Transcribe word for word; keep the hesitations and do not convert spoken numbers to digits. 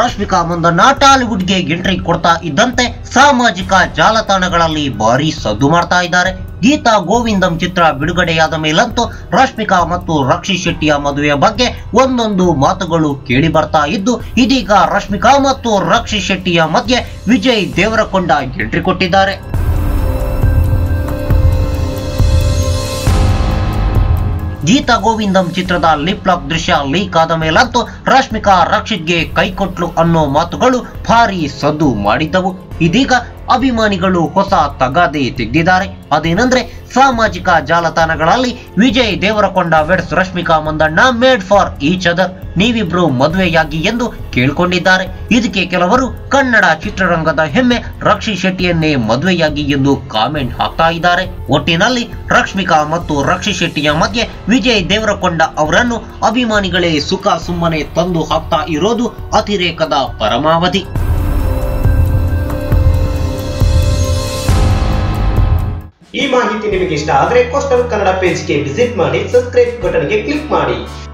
Rashmika Mandanna ಟಾಲಿವುಡ್ಗೆ entry ಕೊಡ್ತಾ ಇದ್ದಂತೆ ಸಾಮಾಜಿಕ ಜಾಲತಾಣಗಳಲ್ಲಿ ಭಾರಿ ಸದ್ದು ಮಾಡ್ತಾ ಇದ್ದಾರೆ. ಗೀತಾ ಗೋವಿಂದಂ ಚಿತ್ರ ಬಿಡುಗಡೆಯಾದ ಮೇಲಂತೂ ರಶ್ಮಿಕಾ ಮತ್ತು ರಕ್ಷಿತ್ ಶೆಟ್ಟಿಯ ಮದುವೆಯ ಬಗ್ಗೆ ಒಂದೊಂದು ಮಾತುಗಳು ಕೇಳಿ ಬರ್ತಾ ಇದ್ದು, ಇದೀಗ ರಶ್ಮಿಕಾ ಮತ್ತು ರಕ್ಷಿತ್ ಶೆಟ್ಟಿಯ ಮಧ್ಯೆ ವಿಜಯ್ ದೇವರಕೊಂಡ ಎಂಟ್ರಿ ಕೊಟ್ಟಿದ್ದಾರೆ. ಗೀತಾ ಗೋವಿಂದಂ ಚಿತ್ರದ ಲಿಪ್ ಲಾಕ್ ದೃಶ್ಯ ಲೀಕ್ ಆದ ಮೇಲಂತೂ ರಶ್ಮಿಕಾ ರಕ್ಷಿತ್ಗೆ ಕೈ ಕೊಟ್ಲು ಅನ್ನೋ ಮಾತುಗಳು ಭಾರಿ ಸದ್ದು ಮಾಡಿದ್ದವು. ಇದೀಗ ಅಭಿಮಾನಿಗಳು ಹೊಸ ತಗಾದೆ ತೆಗೆದಿದ್ದಾರೆ. ಅದೇನೆಂದ್ರೆ ಸಾಮಾಜಿಕ ಜಾಲತಾಣಗಳಲ್ಲಿ Vijay Deverakonda weds Rashmika Mandanna made for each other, ನೀವಿಬ್ರು ಮದುವೆಯಾಗಿ ಎಂದು ಕೇಳ್ಕೊಂಡಿದ್ದಾರೆ. ಇದಕ್ಕೆ ಕೆಲವರು ಕನ್ನಡ ಚಿತ್ರರಂಗದ ಹೆಮ್ಮೆ ರಕ್ಷಿತ್ ಶೆಟ್ಟಿಯನ್ನೇ ಮದುವೆಯಾಗಿ ಎಂದು ಕಾಮೆಂಟ್ ಹಾಕ್ತಾ ಇದ್ದಾರೆ. ಒಟ್ಟಿನಲ್ಲಿ ರಶ್ಮಿಕಾ ಮತ್ತು ರಕ್ಷಿತ್ ಶೆಟ್ಟಿಯ ಮಧ್ಯೆ ವಿಜಯ್ ದೇವರಕೊಂಡ ಅವರನ್ನು ಅಭಿಮಾನಿಗಳೇ ಸುಖ ಸುಮ್ಮನೆ ತಂದು ಹಾಕ್ತಾ ಇರೋದು ಅತಿರೇಕದ ಪರಮಾವಧಿ. ಈ ಮಾಹಿತಿ ನಿಮಗೆ ಇಷ್ಟ ಆದರೆ ಕೋಸ್ಟಲ್ ಕನ್ನಡ ಪೇಜ್ಗೆ ವಿಸಿಟ್ ಮಾಡಿ, ಸಬ್ಸ್ಕ್ರೈಬ್ ಬಟನ್ಗೆ ಕ್ಲಿಕ್ ಮಾಡಿ.